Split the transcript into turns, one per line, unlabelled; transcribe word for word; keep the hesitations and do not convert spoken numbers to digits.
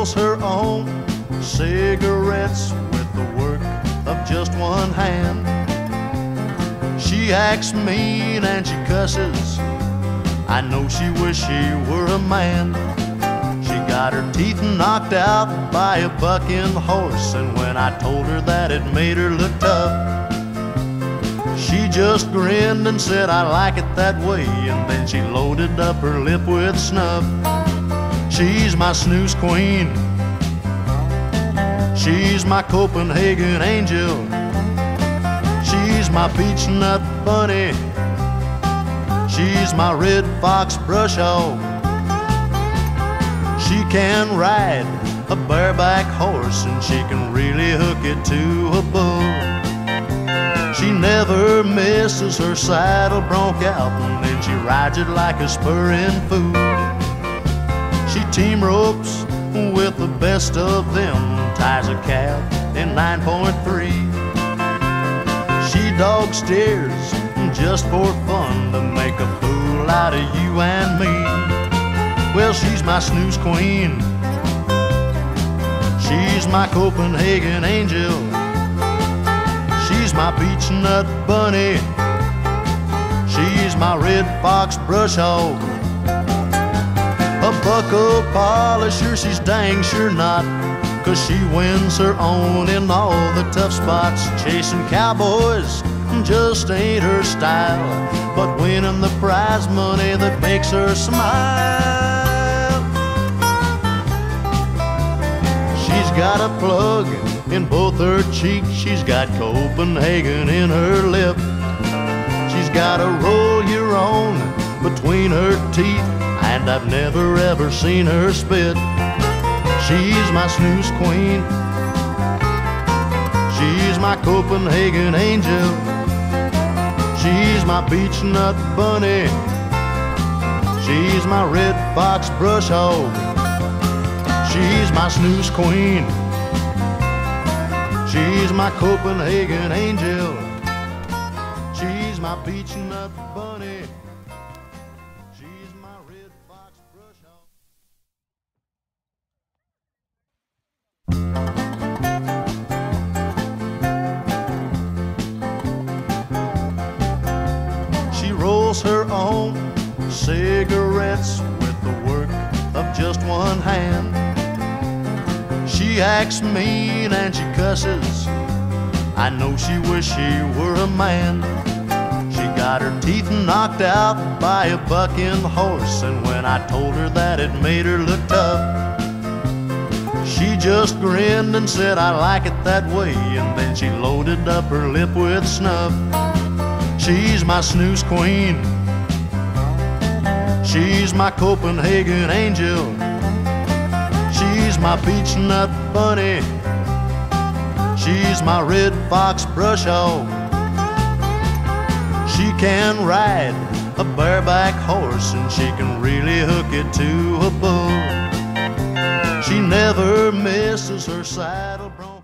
rolls her own cigarettes with the work of just one hand. She acts mean and she cusses. I know she wish she were a man. She got her teeth knocked out by a bucking horse, and when I told her that, it made her look tough. She just grinned and said, I like it that way, and then she loaded up her lip with snuff. She's my snooze queen. She's my Copenhagen angel. She's my peach nut bunny. She's my red fox brush hog. She can ride a bareback horse, and she can really hook it to a bull. She never misses her saddle bronc out, and then she rides it like a spurring fool. She team ropes with the best of them, ties a calf in nine point three. She dog steers just for fun to make a fool out of you and me. Well, she's my snooze queen. She's my Copenhagen angel. She's my peach nut bunny. She's my red fox brush hog. A buckle polisher, she's dang sure not, 'cause she wins her own in all the tough spots. Chasing cowboys just ain't her style, but winning the prize money that makes her smile. She's got a plug in both her cheeks. She's got Copenhagen in her lip. She's got a roll your own between her teeth, and I've never ever seen her spit. She's my snooze queen. She's my Copenhagen angel. She's my beech nut bunny. She's my red fox brush hog. She's my snooze queen. She's my Copenhagen angel. She's my beech nut bunny. She's my red fox brush hog. She rolls her own cigarettes with the work of just one hand. She acts mean and she cusses. I know she wish she were a man. She got her teeth knocked out by a bucking horse, and when I told her that, it made her look tough. She just grinned and said, I like it that way, and then she loaded up her lip with snuff. She's my snooze queen. She's my Copenhagen angel. She's my peach nut bunny. She's my red fox brush hog. She can ride a bareback horse, and she can really hook it to a bull. She never misses her saddle bronc.